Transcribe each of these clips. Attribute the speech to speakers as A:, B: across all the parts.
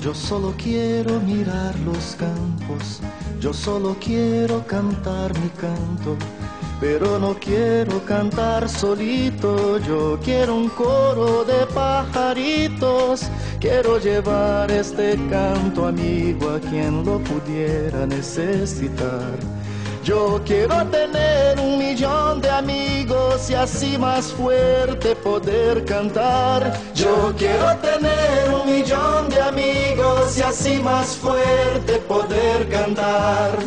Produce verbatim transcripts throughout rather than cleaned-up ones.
A: Yo solo quiero mirar los campos, yo solo quiero cantar mi canto, pero no quiero cantar solito, yo quiero un coro de pajaritos, quiero llevar este canto amigo a quien lo pudiera necesitar. Yo quiero tener un millón de amigos y así más fuerte poder cantar. Yo quiero tener un millón de amigos y así más fuerte poder cantar.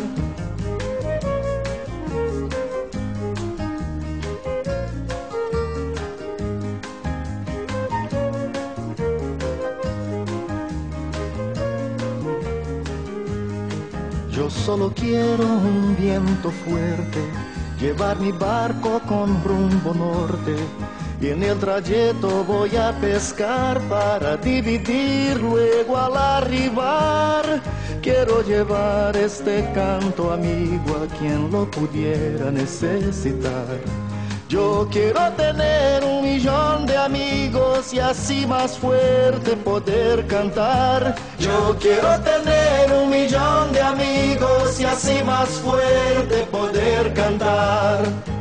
A: Yo solo quiero un viento fuerte, llevar mi barco con rumbo norte, y en el trayecto voy a pescar para dividir luego al arribar. Quiero llevar este canto amigo a quien lo pudiera necesitar. Yo quiero tener un millón de amigos y así más fuerte poder cantar. Yo quiero tener un millón de amigos y así más fuerte poder cantar.